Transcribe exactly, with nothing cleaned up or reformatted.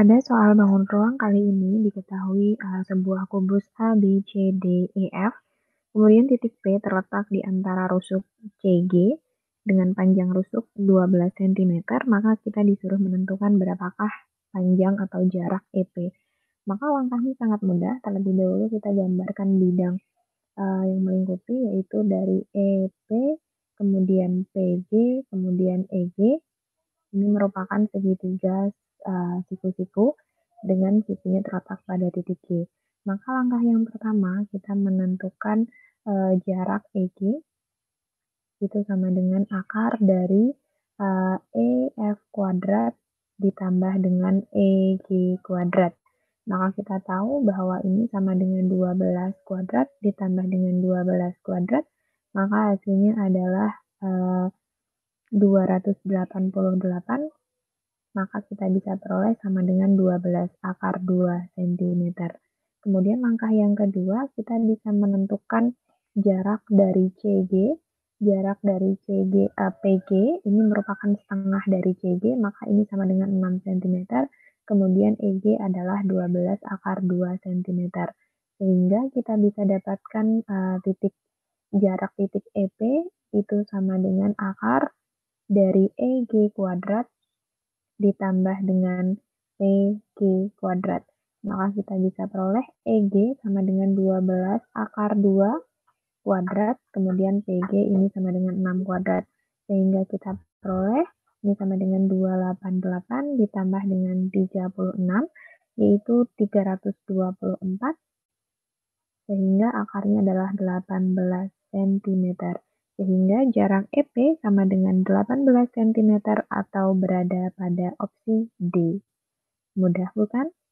Pada soal bangun ruang kali ini diketahui uh, sebuah kubus A, B, C, D, E, F, kemudian titik P terletak di antara rusuk C, G dengan panjang rusuk dua belas sentimeter, maka kita disuruh menentukan berapakah panjang atau jarak E P. Maka langkahnya sangat mudah, terlebih dahulu kita gambarkan bidang uh, yang melingkupi yaitu dari E P, kemudian P G, kemudian E G. Ini merupakan segitiga uh, siku-siku dengan sisinya terletak pada titik G. Maka langkah yang pertama kita menentukan uh, jarak E G itu sama dengan akar dari uh, E F kuadrat ditambah dengan E G kuadrat. Maka kita tahu bahwa ini sama dengan dua belas kuadrat ditambah dengan dua belas kuadrat, maka hasilnya adalah uh, dua ratus delapan puluh delapan, maka kita bisa peroleh sama dengan dua belas akar dua sentimeter. Kemudian langkah yang kedua, kita bisa menentukan jarak dari C G. Jarak dari C G, uh, P G ini merupakan setengah dari C G, maka ini sama dengan enam sentimeter. Kemudian E G adalah dua belas akar dua sentimeter. Sehingga kita bisa dapatkan uh, titik jarak titik E P itu sama dengan akar dari E G kuadrat ditambah dengan P G kuadrat. Maka kita bisa peroleh E G sama dengan dua belas akar dua kuadrat, kemudian P G ini sama dengan enam kuadrat. Sehingga kita peroleh ini sama dengan dua ratus delapan puluh delapan ditambah dengan tiga puluh enam, yaitu tiga ratus dua puluh empat, sehingga akarnya adalah delapan belas sentimeter. Sehingga jarak E P sama dengan delapan belas sentimeter atau berada pada opsi D. Mudah bukan?